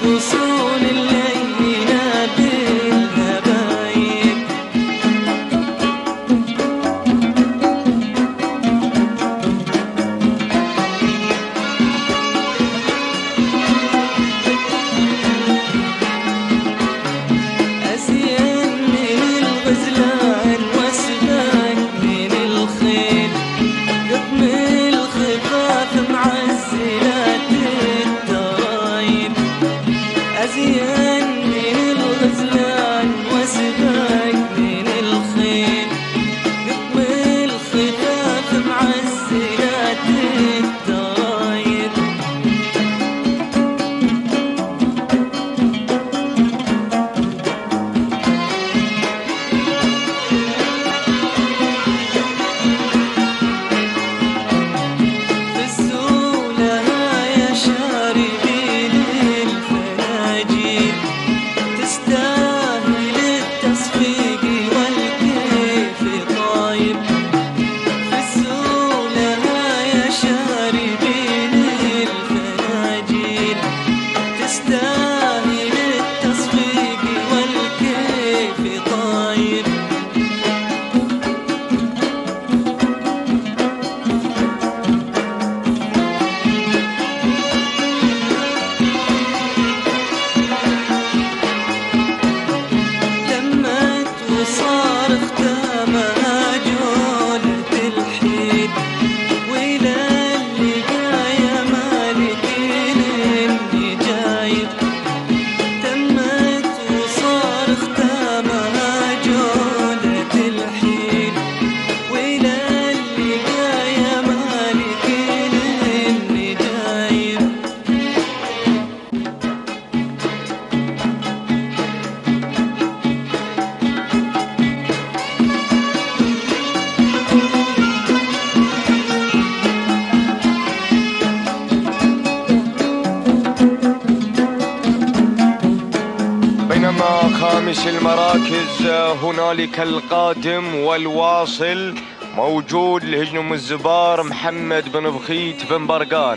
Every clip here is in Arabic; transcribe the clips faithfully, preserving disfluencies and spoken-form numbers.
وصول الليلة بالهبايب. أزين من الغزلان وأسبق من الخيل، قطم الخفاف معزلات الترايب. أزين من الغزلان وأسبق من الخيل، قطم الخفاف معزلات الترايب. فزولها يا شاربين الفناجيل، تستاهل التصفيق والكيف طايب. فزولها يا شاربين الفناجيل، تستاهل التصفيق والكيف طايب. لمت وصار ختامها جولة الحين، وإلى اللقايا مالكين إني جايب. تمت وصار ختامها جولة الحين، وإلى اللقايا مالكين إني جايب. بينما خامس المراكز هنالك القادم والواصل موجود لهجنم الزبار محمد بن بخيت بن برقان،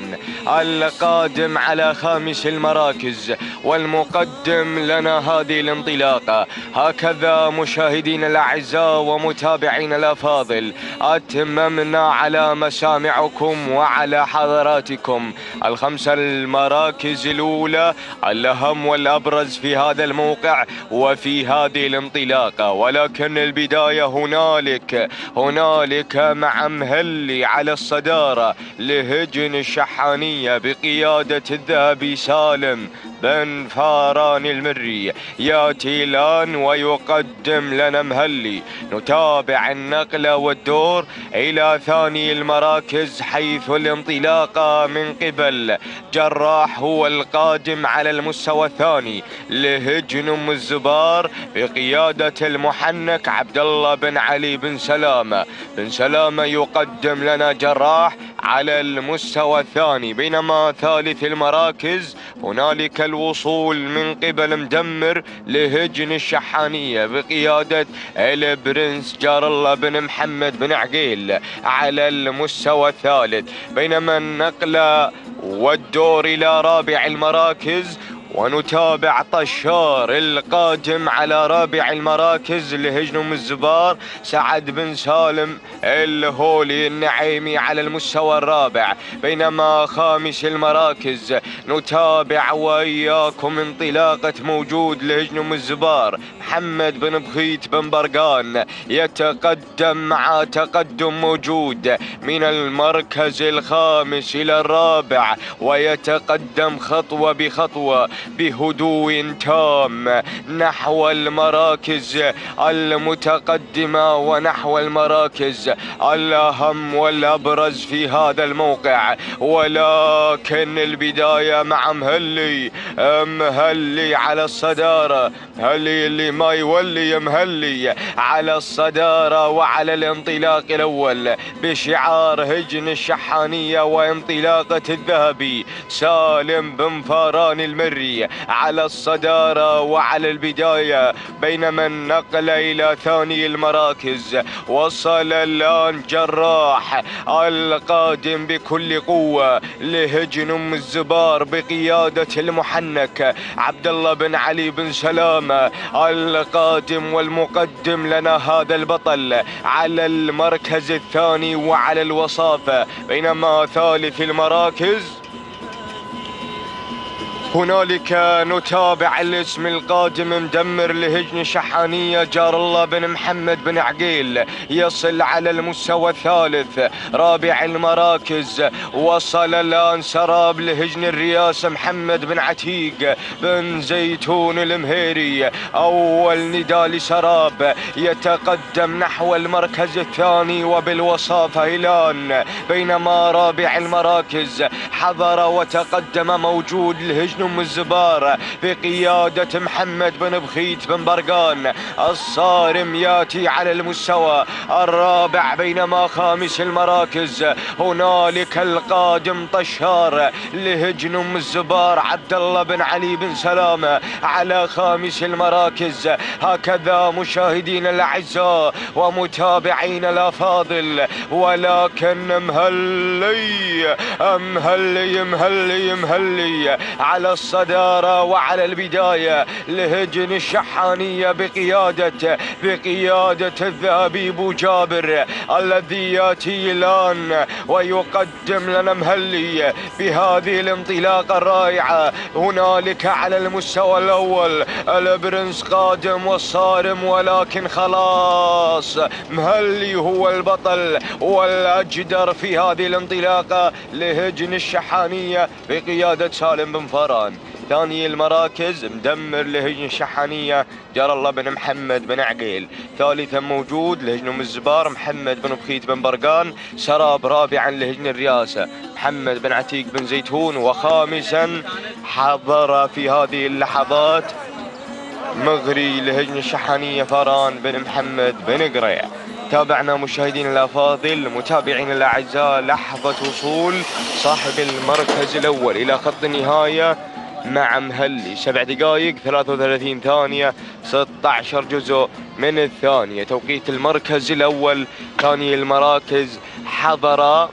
القادم على خامس المراكز والمقدم لنا هذه الانطلاقة. هكذا مشاهدينا الأعزاء ومتابعينا الأفاضل أتممنا على مسامعكم وعلى حضراتكم الخمسة المراكز الأولى الأهم والأبرز في هذا الموقع وفي هذه الانطلاقة. ولكن البداية هنالك هنالك مع مهلي على الصدارة لهجن الشحانية بقيادة الذهبي سالم بن فاران المري، ياتي الآن ويقدم لنا مهلي. نتابع النقلة والدور إلى ثاني المراكز، حيث الانطلاقة من قبل جراح هو القادم على المستوى الثاني لهجن أم الزبار بقيادة المحنك عبد الله بن علي بن سلامة. بن سلامة يقدم لنا جراح على المستوى الثاني. بينما ثالث المراكز هنالك الوصول من قبل مدمر لهجن الشحانية بقيادة البرنس جار الله بن محمد بن عقيل على المستوى الثالث. بينما النقلة والدور إلى رابع المراكز ونتابع طشار القادم على رابع المراكز لهجن أم الزبار سعد بن سالم الهولي النعيمي على المستوى الرابع. بينما خامس المراكز نتابع وإياكم انطلاقة موجود لهجن أم الزبار محمد بن بخيت بن برقان، يتقدم مع تقدم موجود من المركز الخامس إلى الرابع، ويتقدم خطوة بخطوة بهدوء تام نحو المراكز المتقدمة ونحو المراكز الأهم والأبرز في هذا الموقع. ولكن البداية مع مهلي مهلي على الصدارة، مهلي اللي ما يولي مهلي على الصدارة وعلى الانطلاق الأول بشعار هجن الشحانية وانطلاقة الذهبي سالم بن فاران المري على الصدارة وعلى البداية، بينما النقل إلى ثاني المراكز وصل الآن جراح القادم بكل قوة لهجن أم الزبار بقيادة المحنك عبد الله بن علي بن سلامة القادم والمقدم لنا هذا البطل على المركز الثاني وعلى الوصافة. بينما ثالث المراكز هنالك نتابع الاسم القادم مدمر لهجن شحانية جار الله بن محمد بن عقيل، يصل على المستوى الثالث. رابع المراكز وصل الآن سراب لهجن الرياسة محمد بن عتيق بن زيتون المهيري، أول نداء لسراب يتقدم نحو المركز الثاني وبالوصافة الآن. بينما رابع المراكز حضر وتقدم موجود لهجن أم الزبار بقيادة محمد بن بخيت بن برقان. الصارم ياتي على المستوى الرابع. بينما خامس المراكز هنالك القادم طشار لهجن أم الزبار عبد الله بن علي بن سلامة على خامس المراكز. هكذا مشاهدين الأعزاء ومتابعين الأفاضل، ولكن مهلي مهلي مهلي مهلي على الصدارة وعلى البداية لهجن الشحانية بقيادة بقيادة الذهبي بو جابر الذي ياتي الآن ويقدم لنا مهلي بهذه الانطلاقة الرائعة. هنالك على المستوى الأول البرنس قادم والصارم، ولكن خلاص مهلي هو البطل والأجدر في هذه الانطلاقة لهجن الشحانية بقيادة سالم بن فاران. ثاني المراكز مدمر لهجن الشحانية جار الله بن محمد بن عقيل. ثالثا موجود لهجن أم الزبار محمد بن بخيت بن برقان. سراب رابعا لهجن الرياسة محمد بن عتيق بن زيتون. وخامسا حضر في هذه اللحظات مغري لهجن الشحانية فاران بن محمد بن قريع. تابعنا مشاهدين الأفاضل متابعين الأعزاء لحظة وصول صاحب المركز الأول إلى خط النهاية مع مهلي. سبع دقائق ثلاثة وثلاثين ثانية ستة عشر جزء من الثانية توقيت المركز الأول. ثاني المراكز حضر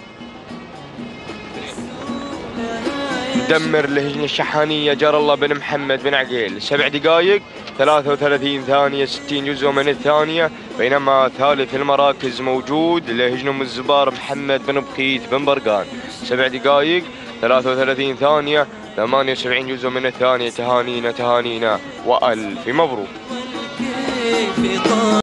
مدمر لهجن الشحانية جار الله بن محمد بن عقيل. سبع دقائق ثلاثة وثلاثين ثانية ستين جزء من الثانية. بينما ثالث المراكز موجود لهجن أم الزبار محمد بن بخيت بن برقان. سبع دقائق ثلاثة وثلاثين ثانية ثمانية وسبعين جزء من الثانية. تهانينا تهانينا وألف مبروك.